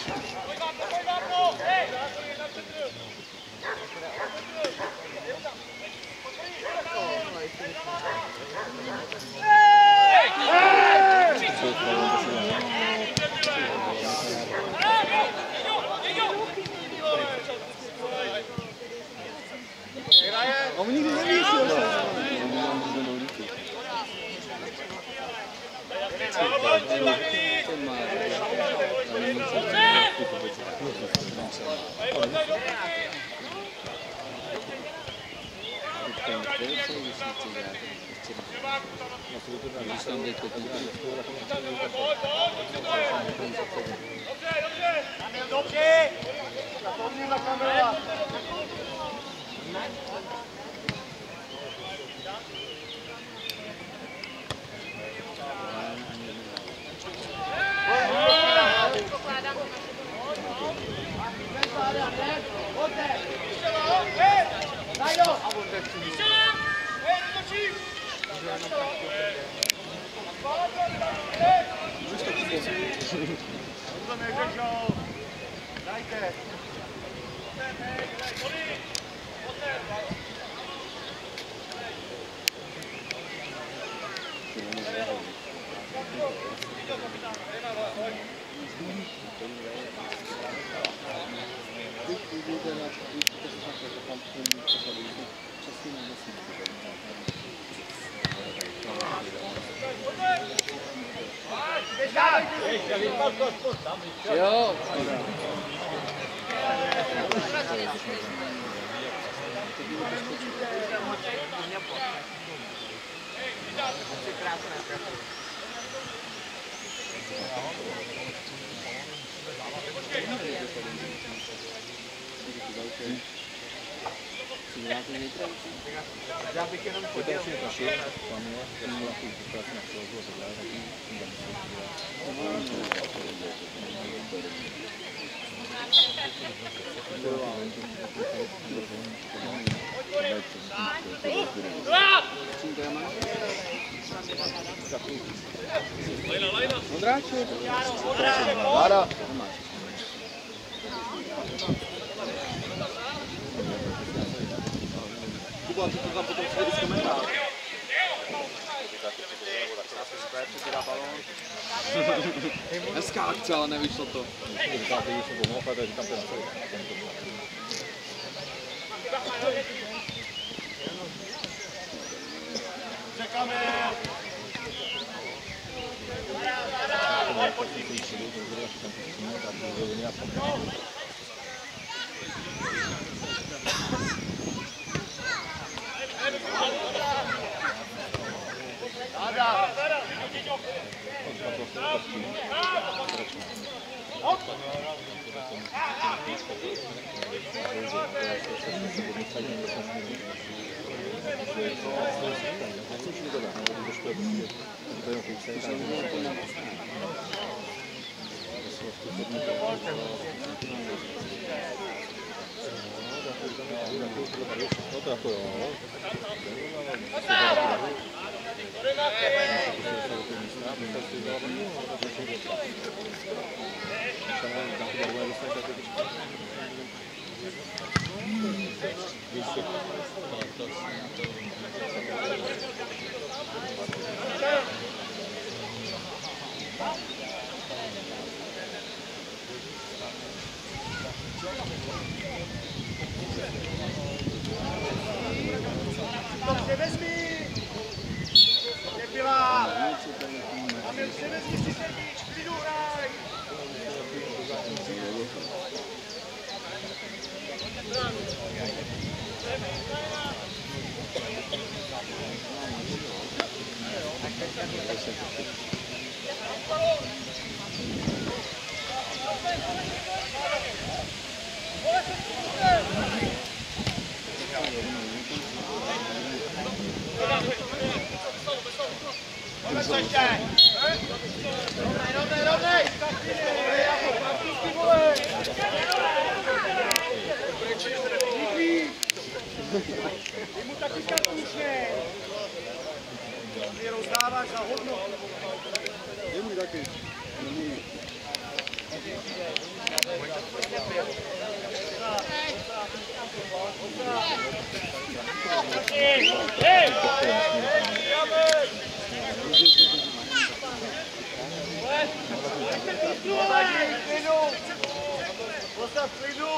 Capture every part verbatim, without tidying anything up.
On mi nikdy neví, co Dobře, na kamera. Dajte. Jo. Já bych jenom chtěl. Ondráček. Láda. Kuba, ty to tam potom svědí z komentář. Hezká akce, ale nevyšlo to. Čekáme. No to jako jo. Dobře, vezmi! Nebyla! Kamil, se vezmi si sedíč, klidu hraj! Rovnej, rovnej, rovnej! Ty mu taky kartušně! Ty rozdáváš za hodnotu. Je můj taky. klidu! Postav klidu!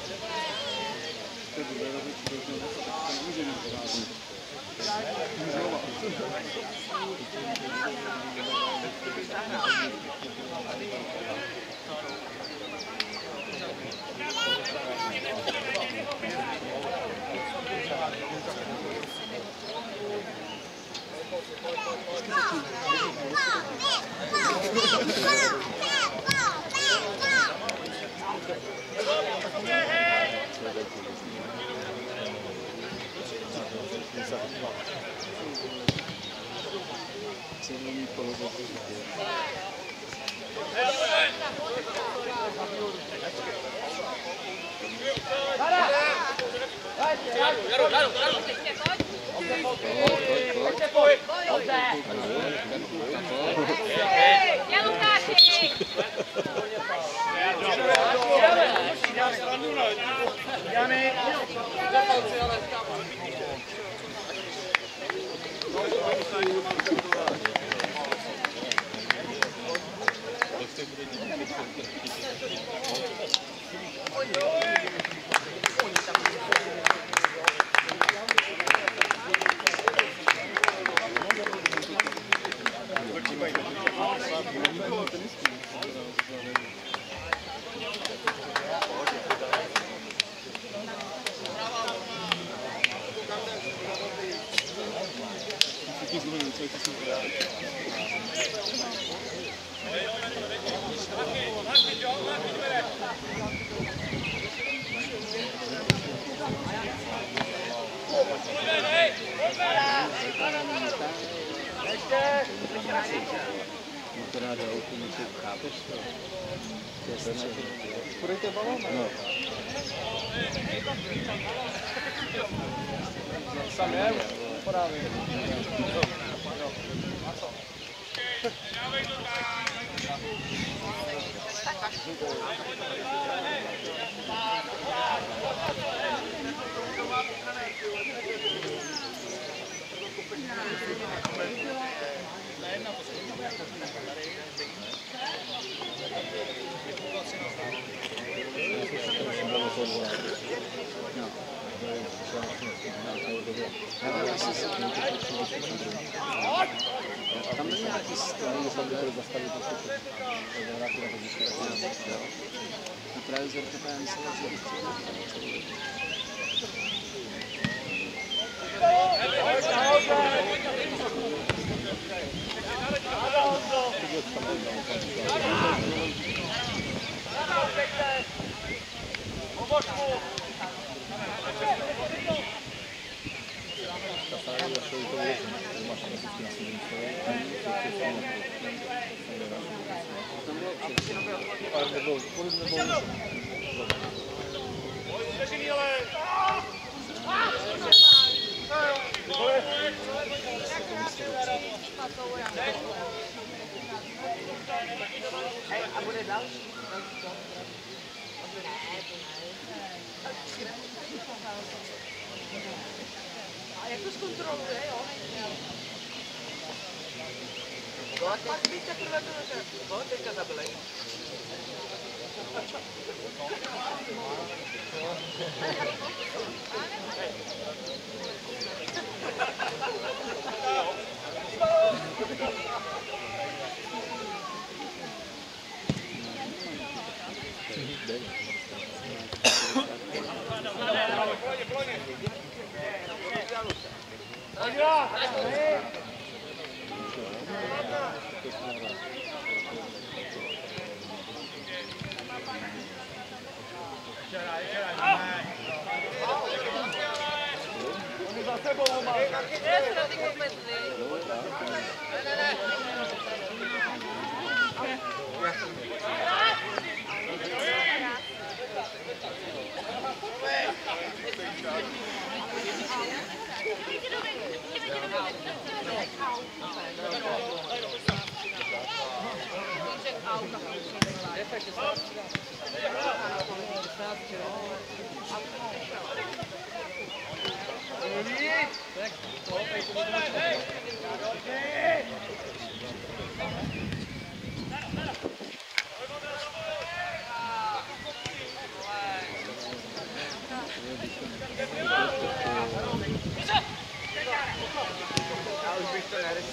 Půjdete balón? No. Sam je, právě. Tam není nějaký stroj, Tam by to zastavit prostě. a právě z ortopéda myslel, že A bude další? A jak to zkontroluje, jo? No a pak víte, prvé to řekl. No, teďka zabili.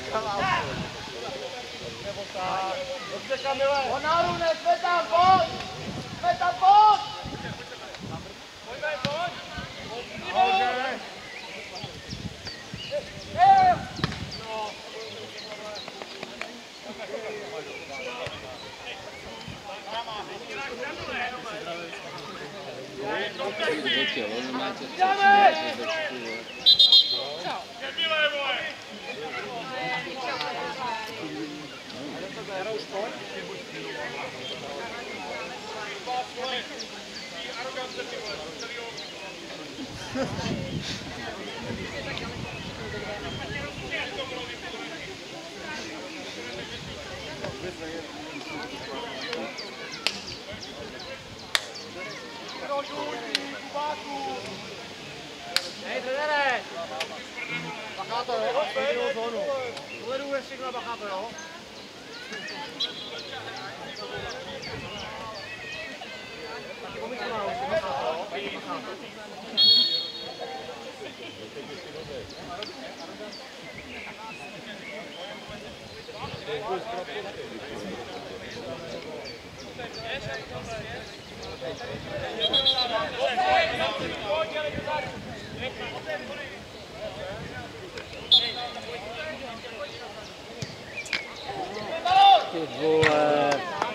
Nebo tak. Dobře, Kamile. On nahoru, ne, jsme tam, pojď! Jsme tam, pojď! Pojďme, pojď. Nahoře. Hej, trenére! Bacha to, jo? Pojďme zónu. Uvedu je všechno, bacha to, jo? Taky pomyslím na ruku, bacha to, jo? Taky bacha to. Ty vole.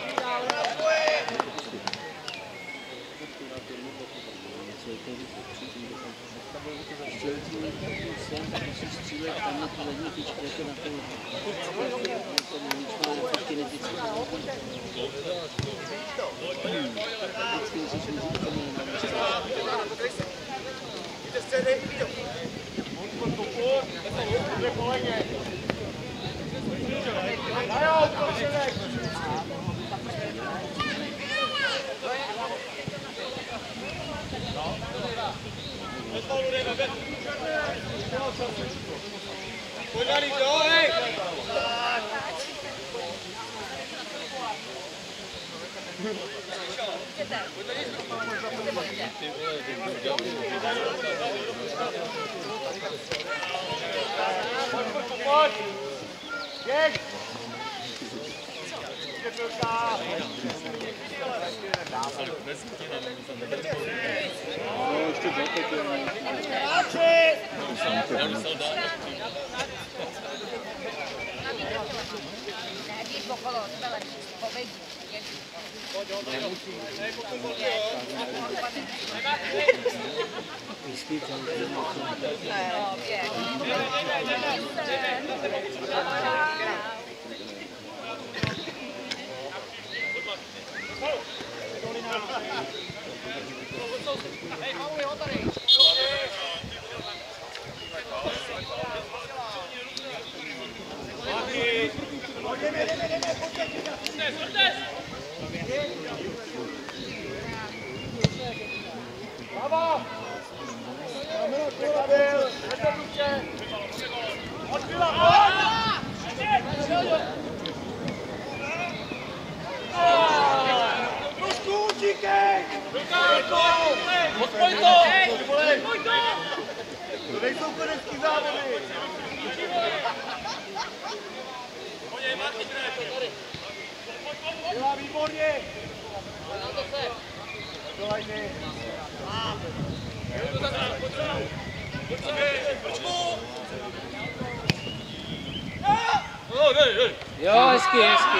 Jo, hezky, hezky.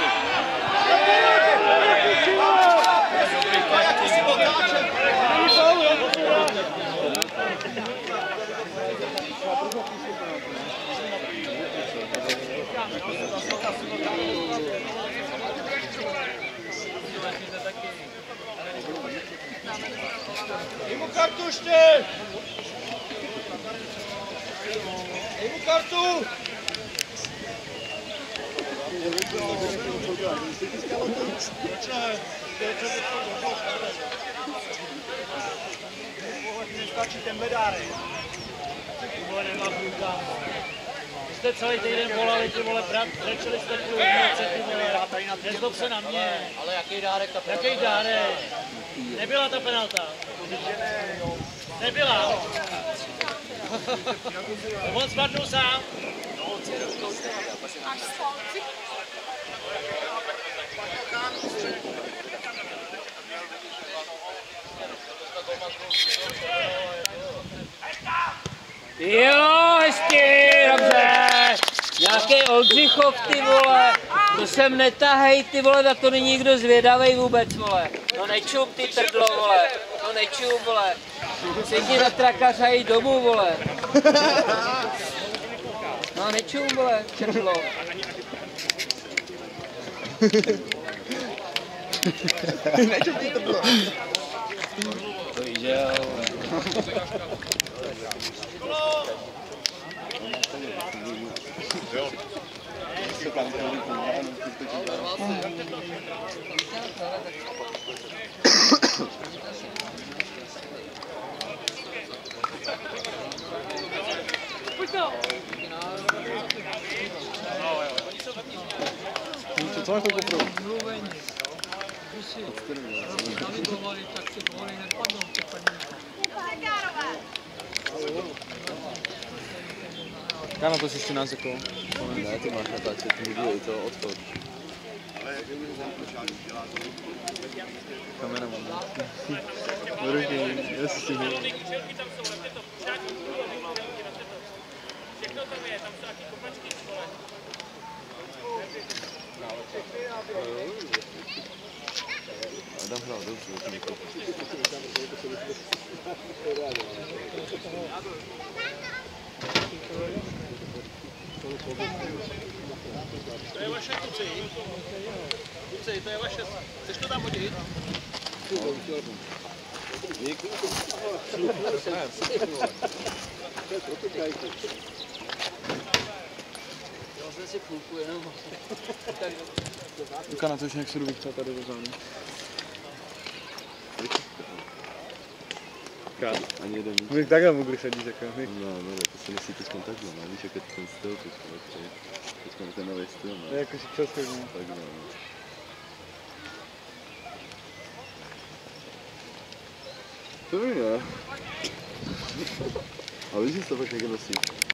Dej mu kartu ještě! Dej mu kartu! Nestačí ten bedárek. Ty vole, nemá průkaz. Vy jste celý týden volali, ty vole, brat, řečili jste tu věci, ty vole, nezlob se na mě. Ale jaký dárek ta penalta? Jaký dárek? Nebyla ta penalta. Nebyla. On spadnul sám. Jo, hezky, dobře. Nějaký Oldřichov, ty vole. To sem netahej, ty vole, tak to není nikdo zvědavej vůbec, vole. No nečum, ty trdlo, vole. No nečum, vole. Sedni na trakař a jdi domů, vole. No nečum, vole, trdlo. Nečum, ty trdlo. To jde, vole. Co máš takovou pro? Mluvení. Když si navigovali, tak ty góly nepadnou v těch padníkách. Kámo, to si ještě nás jako... Ne, ty máš natáčet, ty video i to odchod. Kamera mám. Ruky, já si s tím dělám. Adam hrál dobře, to To je vaše, kluci. Kluci, to je vaše. Chceš to tam hodit? Já jsem si půlku jenom. Luka, na to už nějak se jdu vypřát tady do zánu. Ani jeden víc. My takhle mogli chodit, jako my. No, no, to se musí teď takhle, no, víš, jak je ten styl teď, teď ten nový styl, no. To je jako si přeschodí, no. Takhle, no. To vím, ne? Ale víš, že to fakt někdo nosí.